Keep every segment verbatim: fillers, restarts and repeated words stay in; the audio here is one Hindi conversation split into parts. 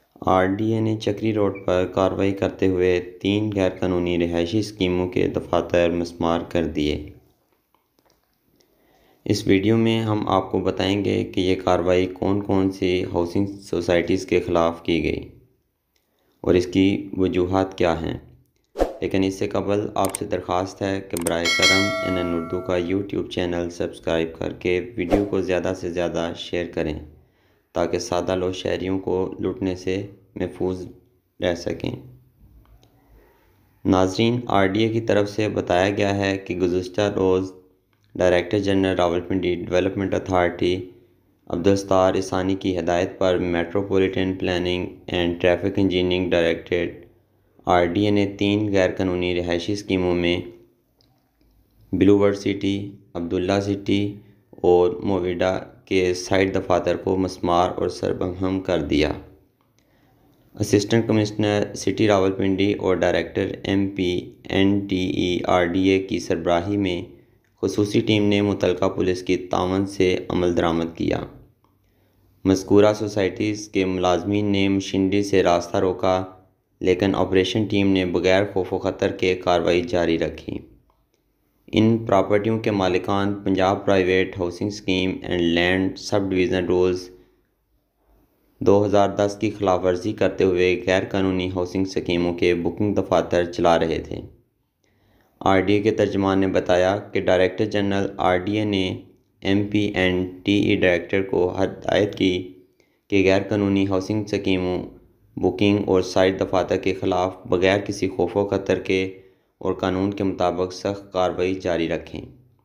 आरडीए ने चक्री रोड पर कार्रवाई करते हुए तीन गैरकानूनी रिहायशी स्कीमों के दफातर मस्मार कर दिए। इस वीडियो में हम आपको बताएंगे कि ये कार्रवाई कौन कौन सी हाउसिंग सोसाइटीज़ के ख़िलाफ़ की गई और इसकी वजूहात क्या हैं। लेकिन इससे कबल आपसे दरख्वास्त है कि बराए करम एन एन उर्दू का यूट्यूब चैनल सब्सक्राइब करके वीडियो को ज़्यादा से ज़्यादा शेयर करें ताकि सादा लोग शहरियों को लूटने से महफूज रह सकें। नाजरीन, आरडीए की तरफ से बताया गया है कि गुज़श्ता रोज़ director general Rawalpindi development authority Abdulsattar Isani की हिदायत पर metropolitan planning and traffic engineering directorate RDA ने तीन गैरकानूनी रिहायशी स्कीमों में ब्लूवर्ड सिटी, अब्दुल्ला सिटी और मोविडा के साइट दफातर को मस्मार और सरबहम कर दिया। असिस्टेंट कमिश्नर सिटी रावलपिंडी और director M P N T E R D A की सरबराही में खुसूसी टीम ने मुतलका पुलिस की तावन से अमल दरामद किया। मज़कूरा सोसाइटीज़ के मुलाजमीन ने मशीनरी से रास्ता रोका, लेकिन ऑपरेशन टीम ने बगैर खौफ ख़तर के कार्रवाई जारी रखी। इन प्रॉपर्टियों के मालिकान Punjab private housing scheme and land sub division rules दो हज़ार दस की खिलाफ वर्जी करते हुए गैर कानूनी हाउसिंग स्कीमों के बुकिंग दफातर चला रहे थे। आरडीए के तर्जमान ने बताया कि डायरेक्टर जनरल आरडीए ने M P N T E director को हदायत की कि गैर कानूनी हाउसिंग स्कीमों बुकिंग और साइट दफातर के ख़िलाफ़ बगैर किसी खौफ खतर के और कानून के मुताबिक सख्त कार्रवाई जारी रखें।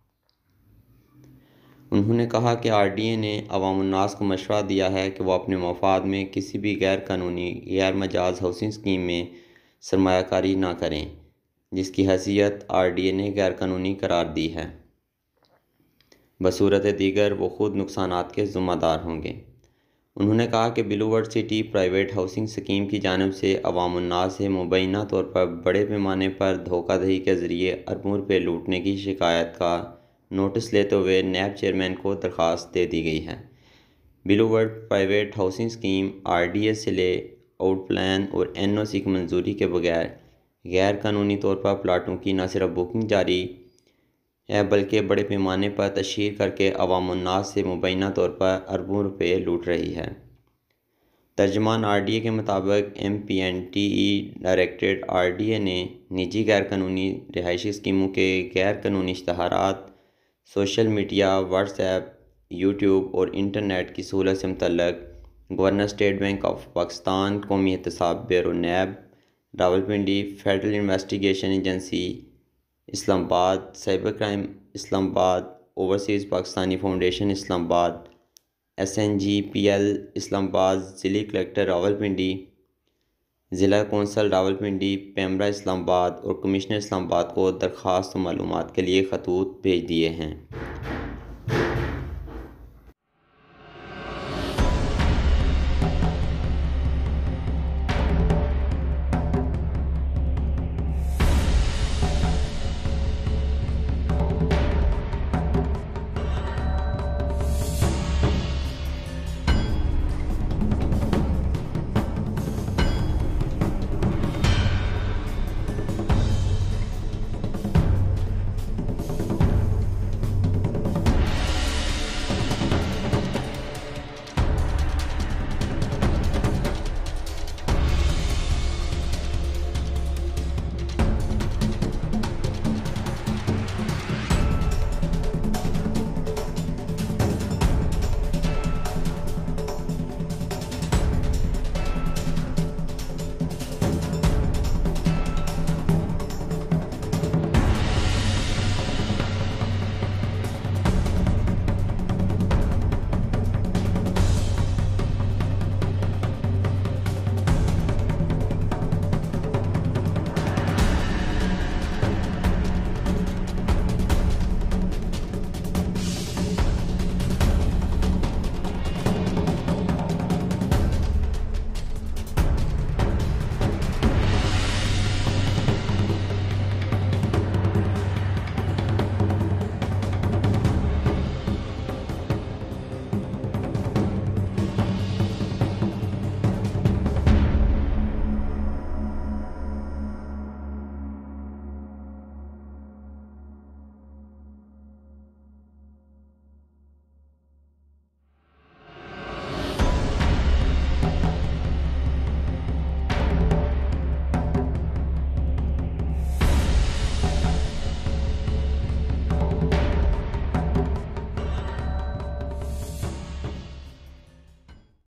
उन्होंने कहा कि आरडीए ने अवामुन्नास को मशवरा दिया है कि वह अपने मफाद में किसी भी गैर कानूनी गैर मजाज हाउसिंग स्कीम में सरमायाकारी ना करें जिसकी हैसियत आरडीए ने गैर कानूनी करार दी है। बसूरत दीगर वो खुद नुकसानात के ज़िम्मेदार होंगे। उन्होंने कहा कि Blue World City private housing scheme की जानिब से अवामुन्नास से मुबैना तौर पर बड़े पैमाने पर धोखाधड़ी के ज़रिए अरबों रुपये लूटने की शिकायत का नोटिस लेते हुए नैब चेयरमैन को दरख्वास्त दे दी गई है। Blue World private housing scheme RDA से ले आउट प्लान और एनओसी की मंजूरी के बगैर गैर कानूनी तौर पर प्लाटों की न सिर्फ बुकिंग जारी है बल्कि बड़े पैमाने पर तशहीर करके अवामुन्नास से मुबैना तौर पर अरबों रुपये लूट रही है। तर्जमान आरडीए के मुताबिक M P N T E directorate RDA ने निजी गैर कानूनी रिहायशी स्कीमों के गैर कानूनी इश्तहारात सोशल मीडिया, व्हाट्सएप, यूट्यूब और इंटरनेट की सहूलत से मुतल्लक governor State Bank of Pakistan, कौमी एहतसाब bureau NAB, Rawalpindi, Federal Investigation Agency Islamabad, cyber crime Islamabad, overseas Pakistani foundation Islamabad, S N G P L Islamabad, ज़िली कलेक्टर रावलपिंडी, ज़िला कौंसल रावलपिंडी, पेमरा इस्लामाबाद और कमिश्नर इस्लामाबाद को दरख्वास्त और मालूमात के लिए खतूत भेज दिए हैं।